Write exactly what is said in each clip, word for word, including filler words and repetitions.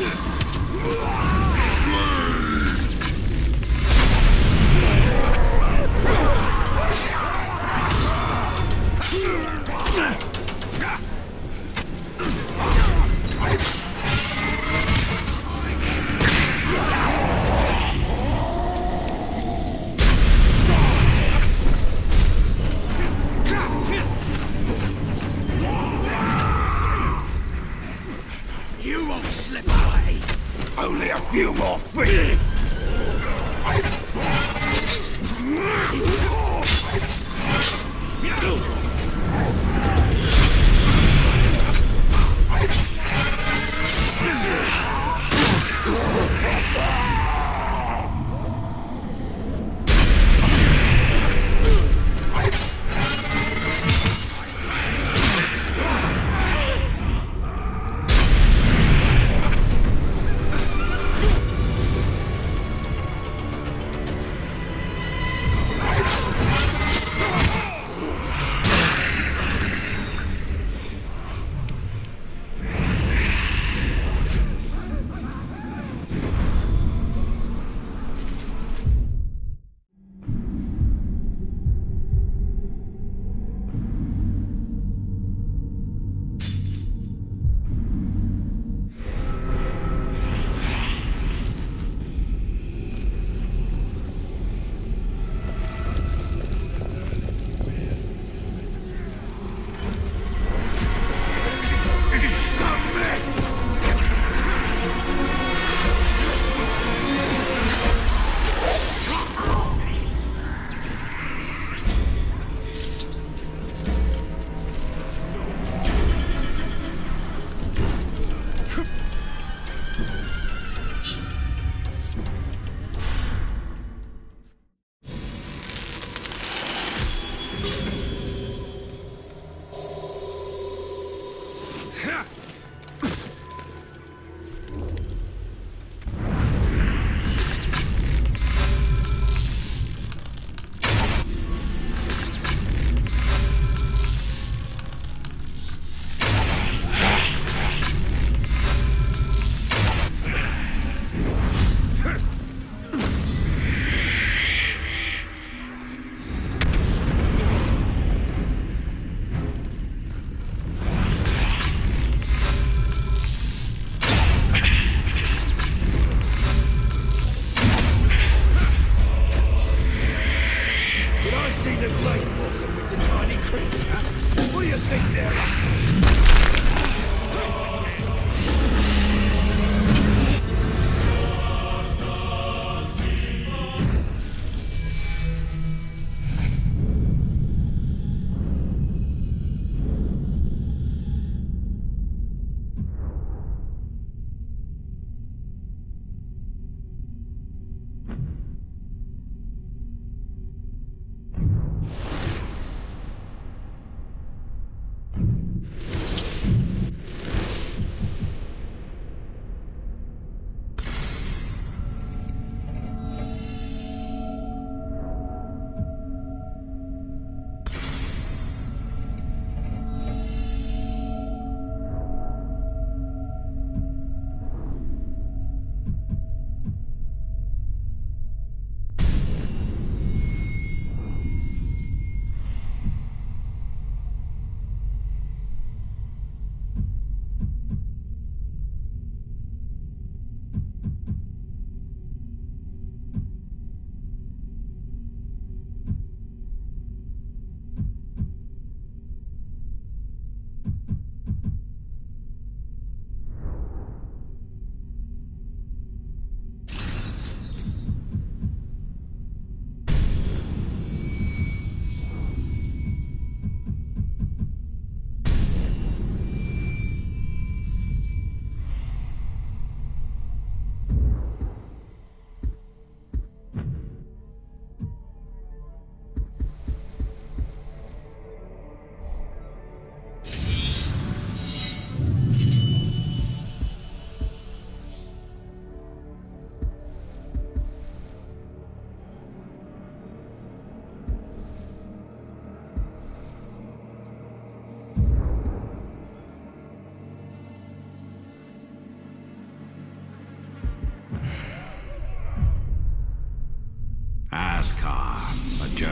You won't slip away. Only a few more feet.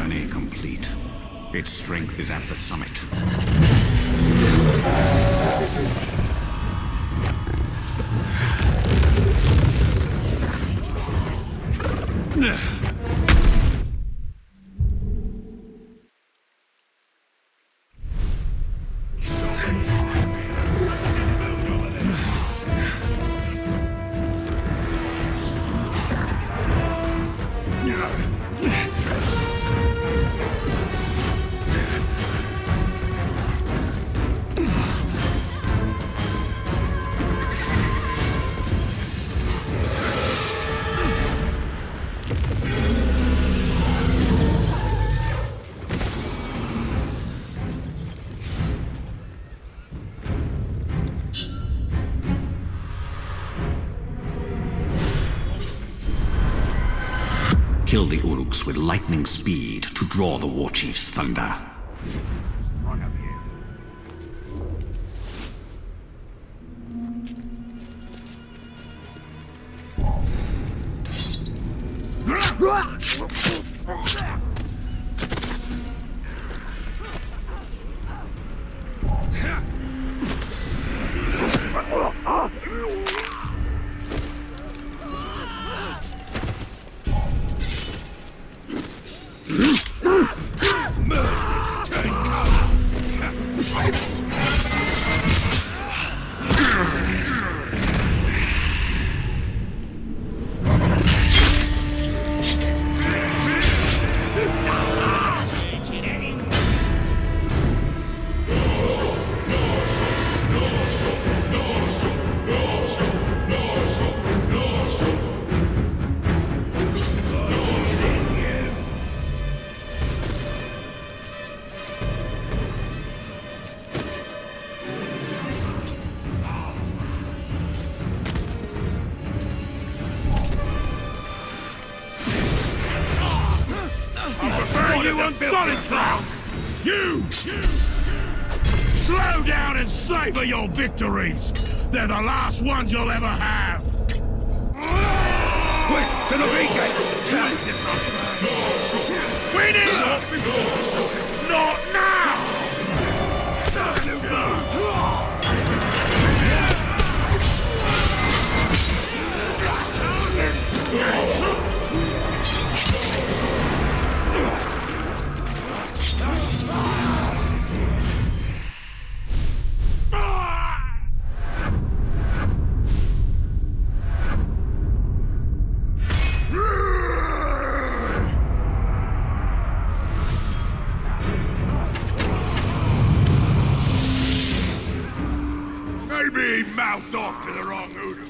journey complete. Its strength is at the summit. Kill the Uruks with lightning speed to draw the Warchief's thunder. Solid ground! You! Slow down and savor your victories! They're the last ones you'll ever have! Quick, to the beacon! We need it! Not now! Maybe he mouthed off to the wrong Udu.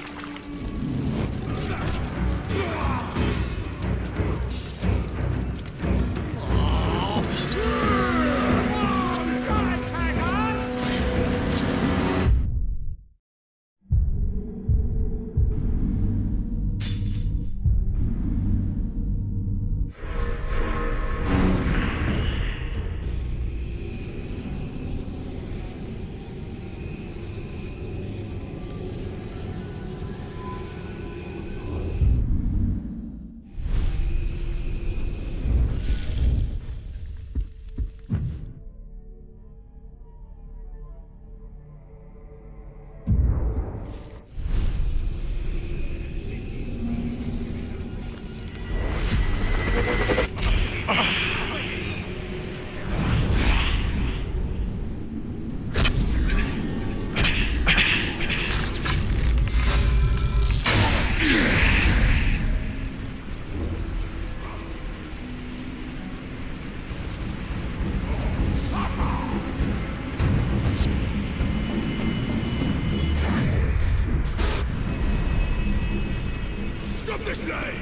Stop this day!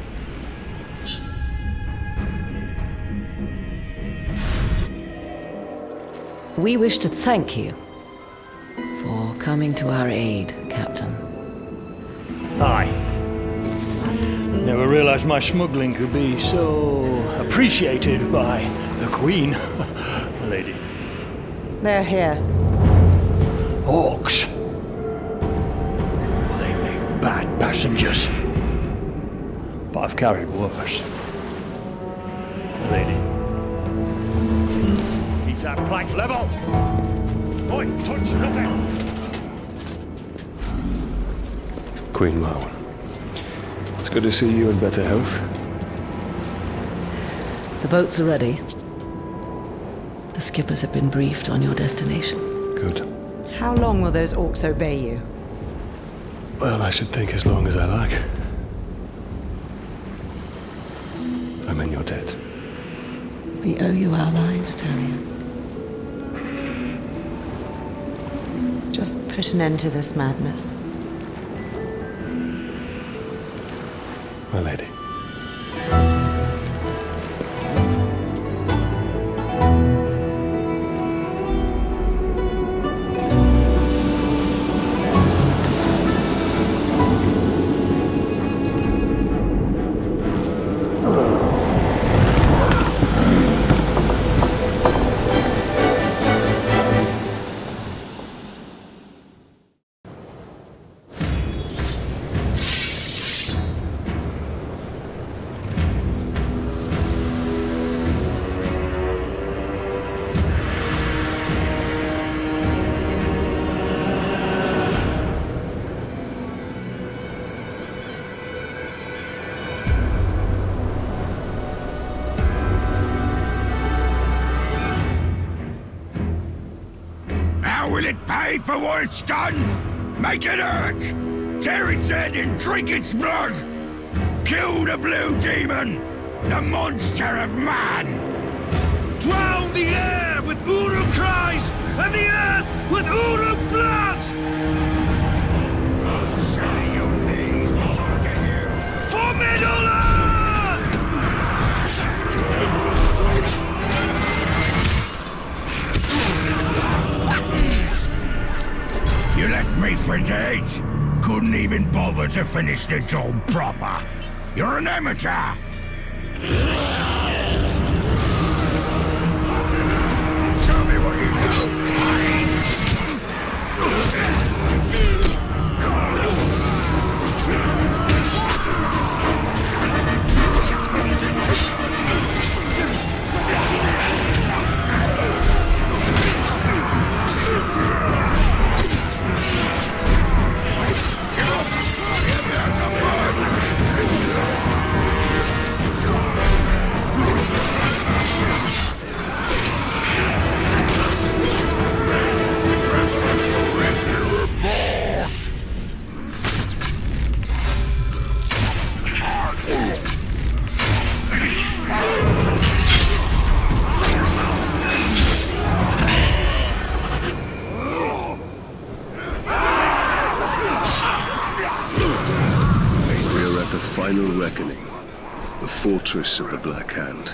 We wish to thank you for coming to our aid, Captain. Aye. Never realized my smuggling could be so appreciated by the Queen, lady. They're here. Orcs. Well, they make bad passengers. But I've carried worse. Lady. Keep that plank level! Oi, touch nothing! Queen Marwen. It's good to see you in better health. The boats are ready. The skippers have been briefed on your destination. Good. How long will those orcs obey you? Well, I should think as long as I like. I'm in your debt. We owe you our lives, Talion. Just put an end to this madness. My lady. Will it pay for what it's done? Make it hurt! Tear its head and drink its blood! Kill the blue demon! The monster of man! Drown the air with Uruk cries! And the earth with Uruk blood! I'll shatter your knees before I get you! For Middle-earth! You left me for dead? Couldn't even bother to finish the job proper. You're an amateur! Show me what you Final reckoning. The fortress of the Black Hand.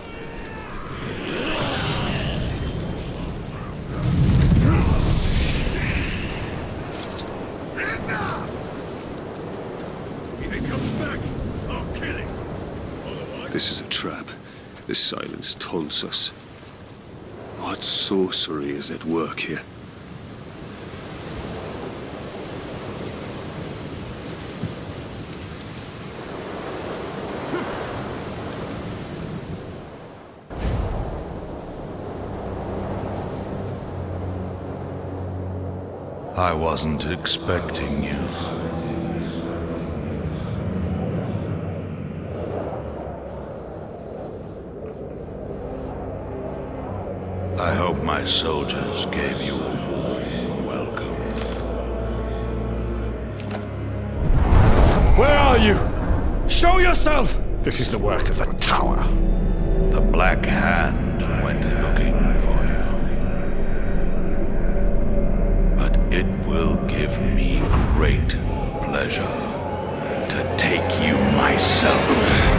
If it comes back, I'll kill it. This is a trap. This silence taunts us. What sorcery is at work here? I wasn't expecting you. I hope my soldiers gave you a warm welcome. Where are you? Show yourself! This is the work of the Tower. The Black Hand went looking for you. But it will give me great pleasure to take you myself.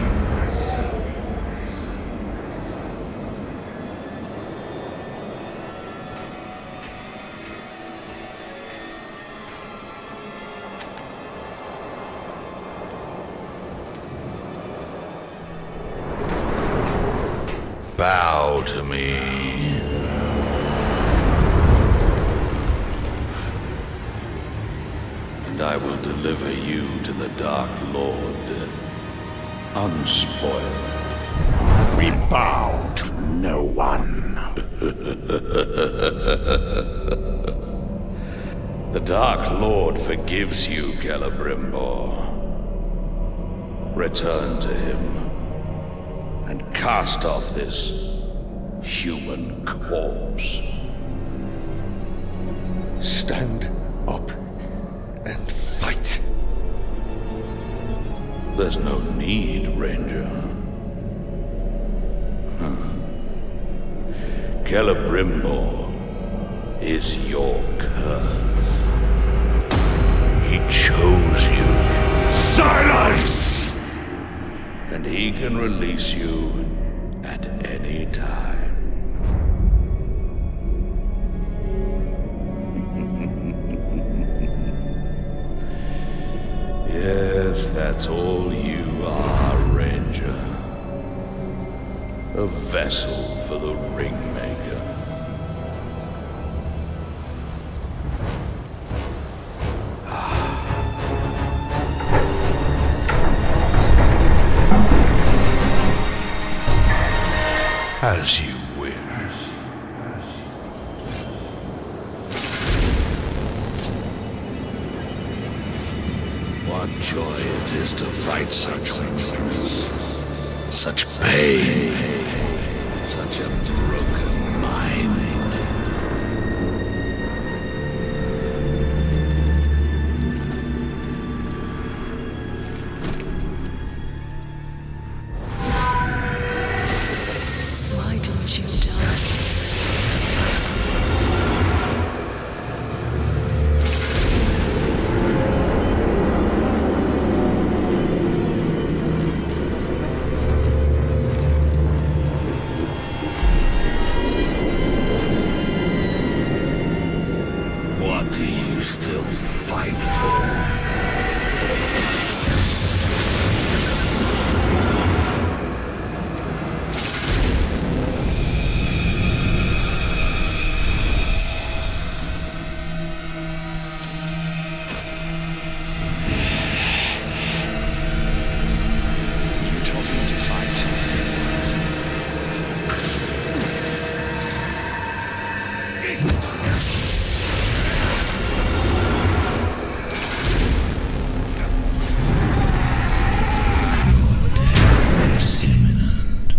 Bow to me. And I will deliver you to the Dark Lord, unspoiled. bow to no one. The Dark Lord forgives you, Celebrimbor. Return to him and cast off this human corpse. Stand up and fight. There's no need, Ranger. Huh. Celebrimbor is your curse. He chose you. Silence! And he can release you at any time. Yes, that's all you are, Ranger. A vessel for the Ringmaker. As you wish. What joy it is to fight such weakness, such pain, such a broken mind. Why didn't you die? What do you still fight for? You told me to fight. Is imminent.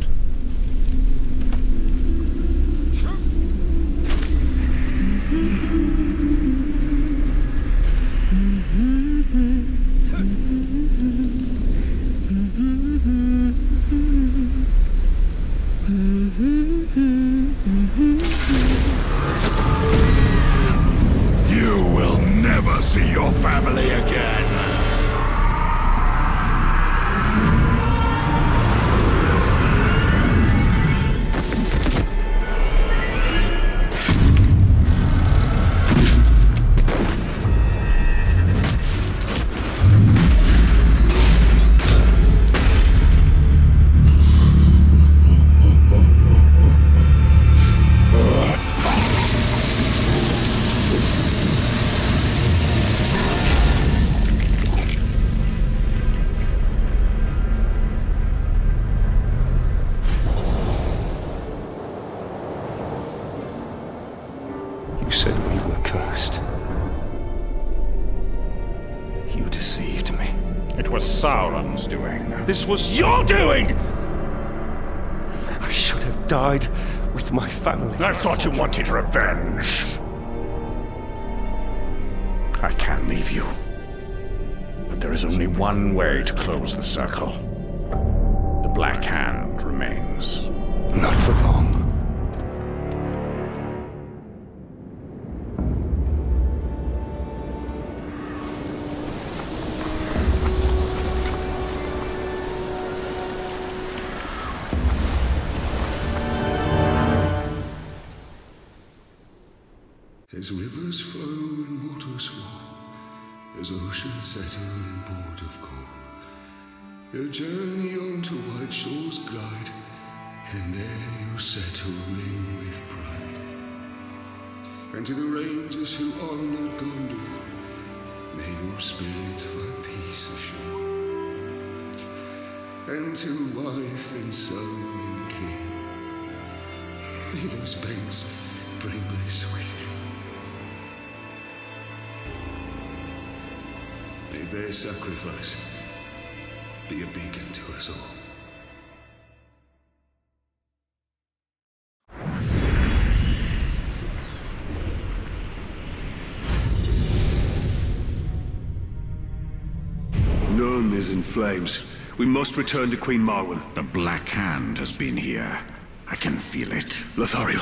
You will never see your family again. You said we were cursed. You deceived me. It was Sauron's doing. This was your doing! I should have died with my family. I thought you wanted revenge. I can leave you. But there is only one way to close the circle. The Black Hand remains. Not for long. As rivers flow and waters fall, as oceans settle in port of call, your journey on to white shores glide, and there you'll settle in with pride. And to the rangers who are not Gondor, may your spirit find peace ashore. And to wife and son in king. May those banks bring bliss with you. May their sacrifice be a beacon to us all. Nome is in flames. We must return to Queen Marwen. The Black Hand has been here. I can feel it. Lothario.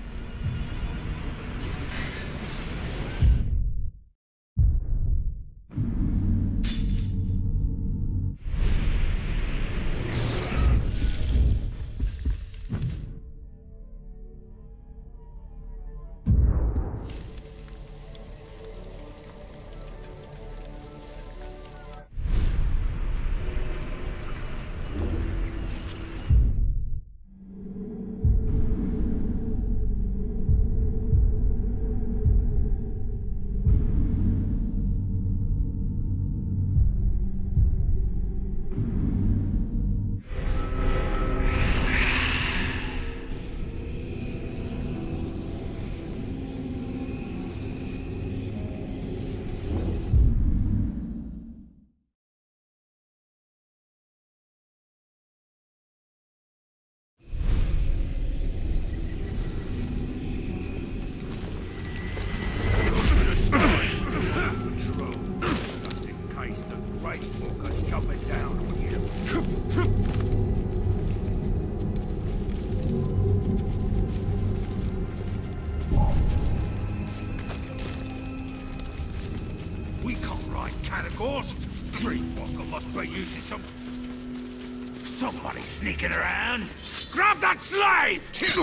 We can't ride Canagors. Streetwalker must be using some... Somebody sneaking around. Grab that slave!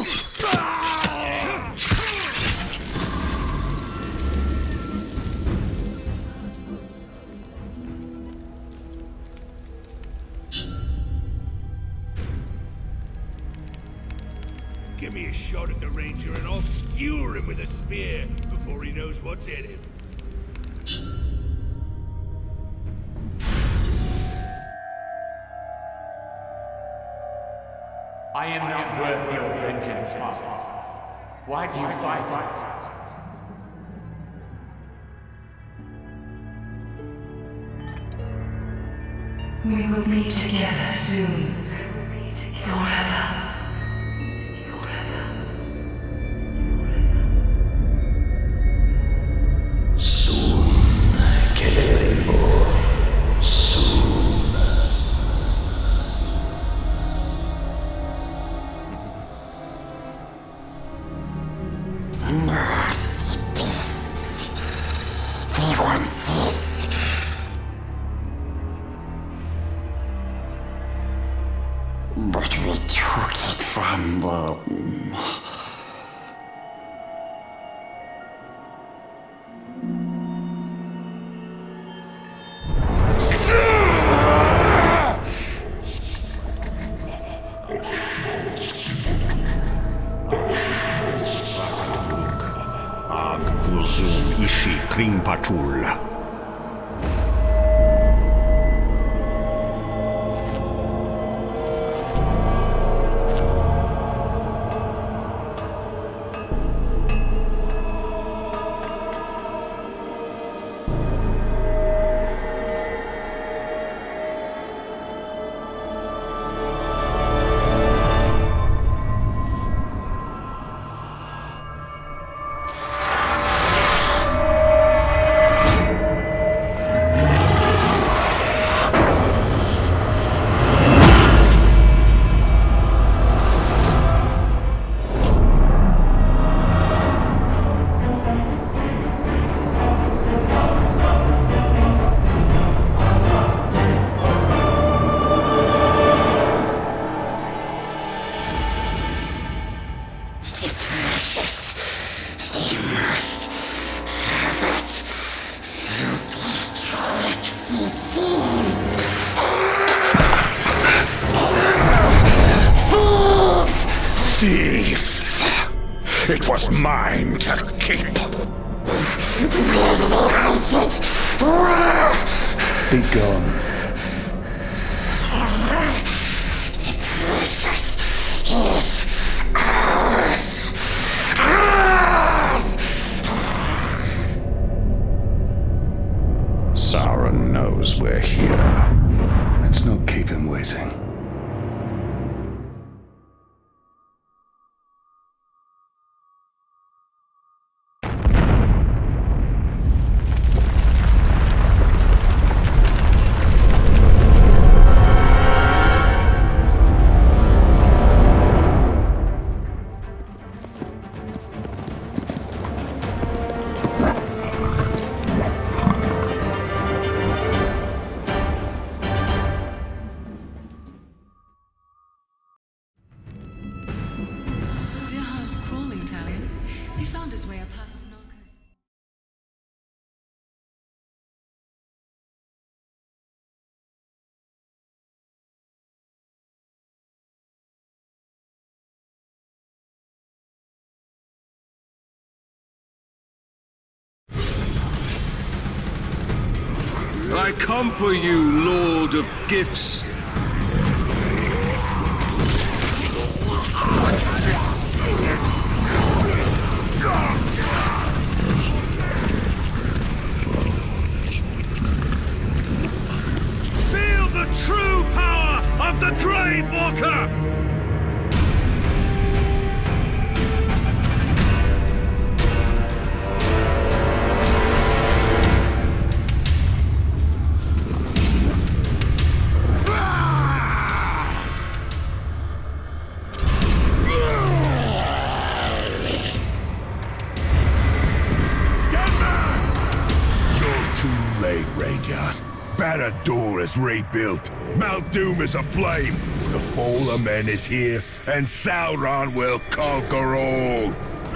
Give me a shot at the Ranger and I'll skewer him with a spear before he knows what's in him. I am not worth your vengeance, Father. Why do you fight? We will be together soon, forever. Soon, Celebrimbor. Soon. Nasty beasts. We want this. But we took it from them. Ag Buzun Ishi Krimpatul. Thief! It was mine to keep. Where did they hide it? Where? Be gone. The precious Sauron knows we're here. Let's not keep him waiting. I come for you, Lord of Gifts. Feel the true power of the Gravewalker! Barad-dûr is rebuilt. Mount Doom is aflame. The fall of men is here, and Sauron will conquer all.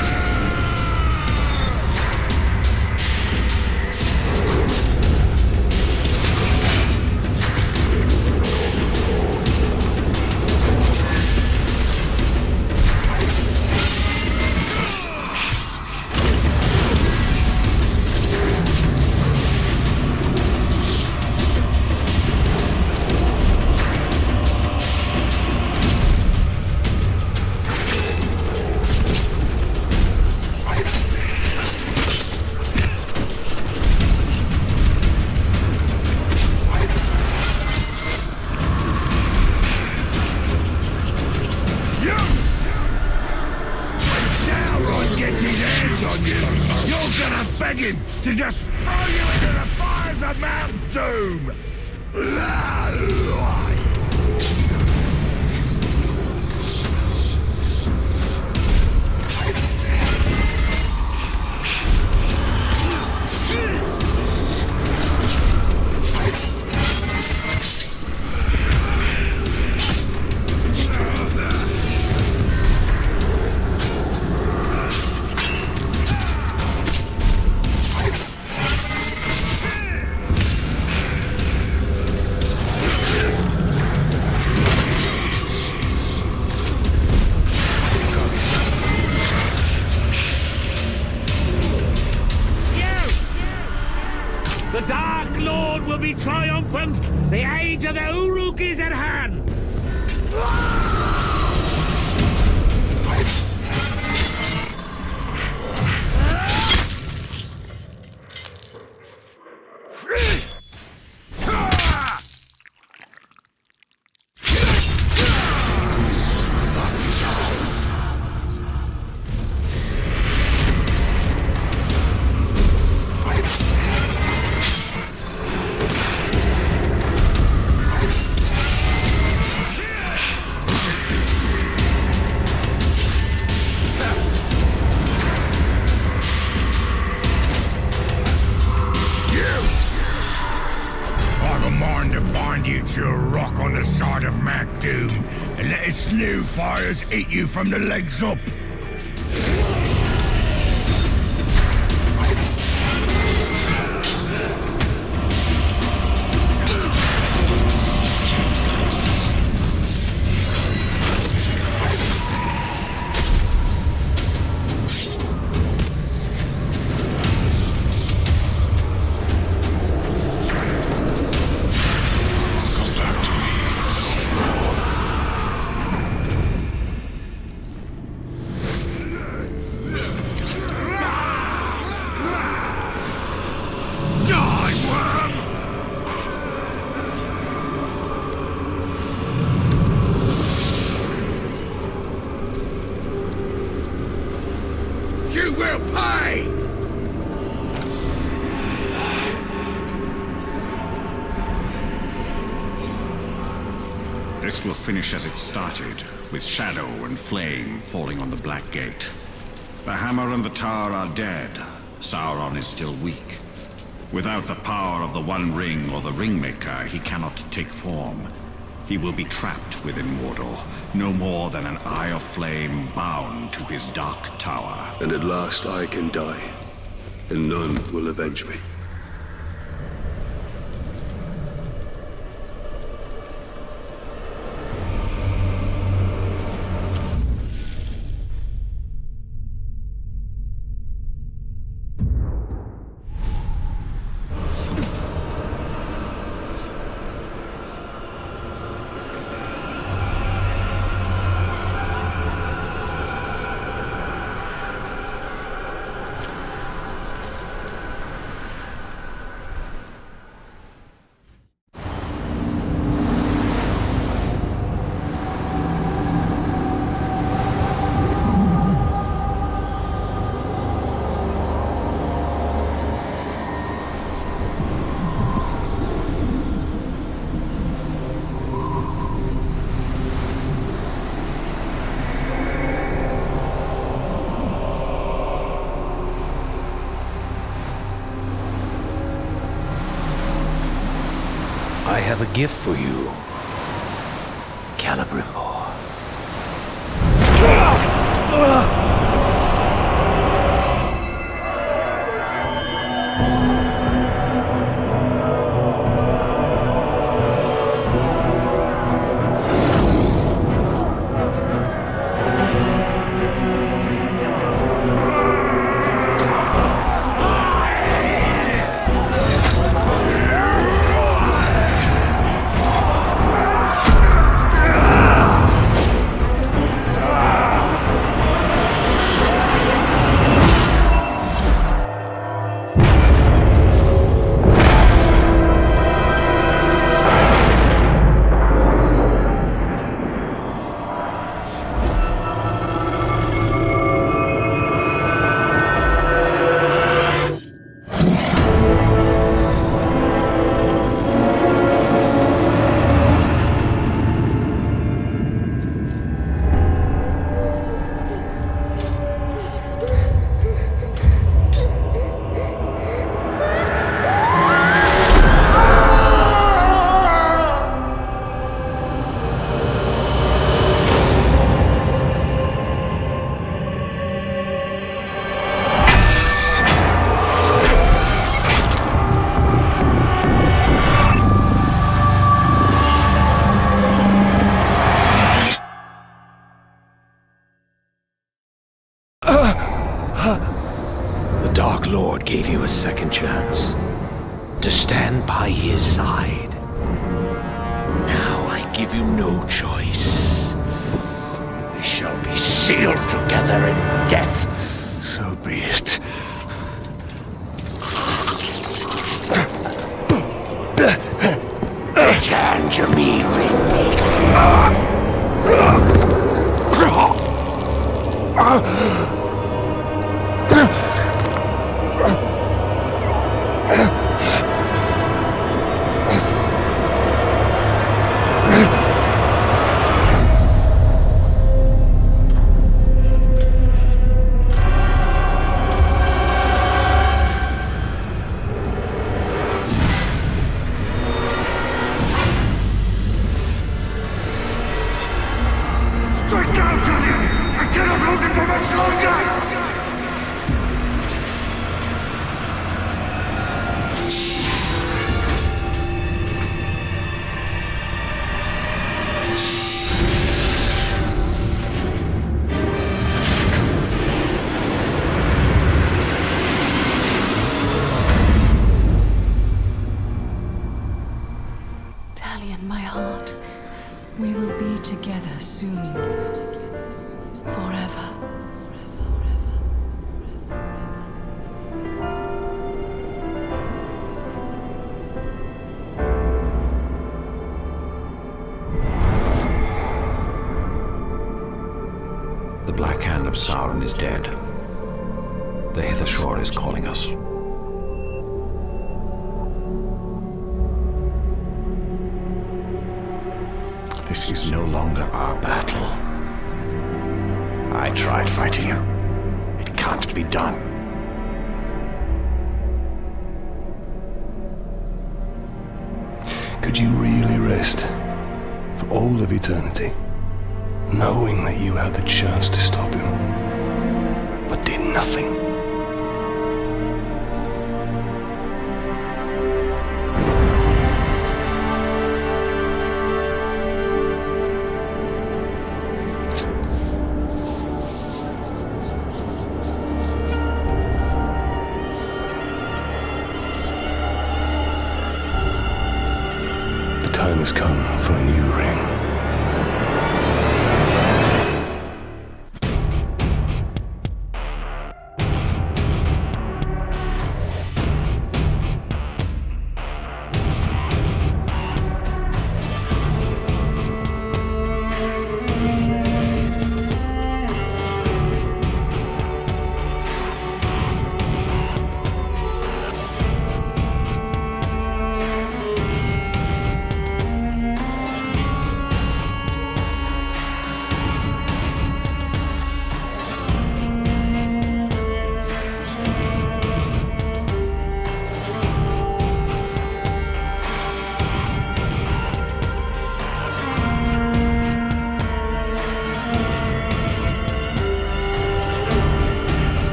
To just throw you into the fires of Mount Doom! The Dark Lord will be triumphant. The age of the Uruk is at hand. To a rock on the side of Mount Doom and let its new fires eat you from the legs up. This will finish as it started, with shadow and flame falling on the Black Gate. The hammer and the tower are dead. Sauron is still weak. Without the power of the One Ring or the Ringmaker, he cannot take form. He will be trapped within Mordor, no more than an eye of flame bound to his dark tower. And at last I can die, and none will avenge me. I have a gift for you, Celebrimbor. The Dark Lord gave you a second chance to stand by his side. Now I give you no choice. We shall be sealed together in death. So be it. Return to me, Ringmaker. Strike now, Talion! I cannot hold it for much longer! Talion, my heart, we will be together soon. Forever. The Black Hand of Sauron is dead. The Hither Shore is calling us. This is no longer our battle. I tried fighting you. It can't be done. Could you really rest for all of eternity, knowing that you had the chance to stop him, but did nothing? The time has come for a new ring.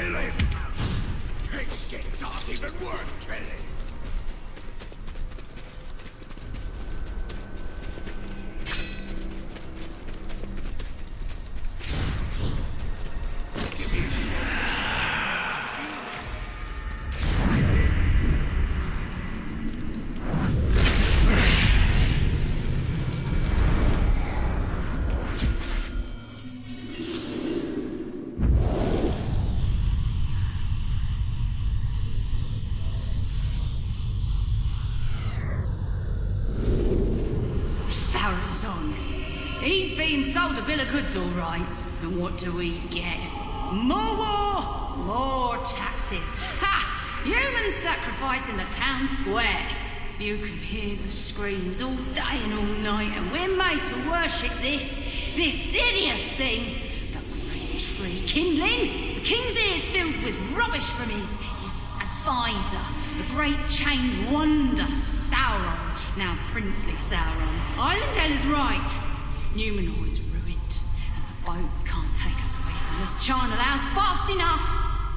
kill him! Pigskins aren't even worth killing! Give me a shot. He's being sold a bill of goods, all right. And what do we get? More war, more taxes. Ha! Human sacrifice in the town square. You can hear the screams all day and all night, and we're made to worship this, this hideous thing. The great tree kindling. The king's ears filled with rubbish from his, his advisor. The great chained wonder, Sauron. Now princely Sauron. Islandale is right. Numenor is ruined, and the boats can't take us away from this charnel house fast enough!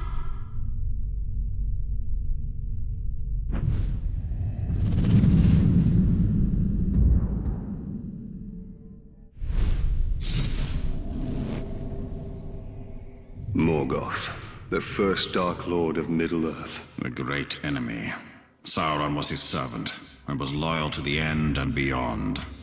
Morgoth, the first Dark Lord of Middle-earth. The great enemy. Sauron was his servant, and was loyal to the end and beyond.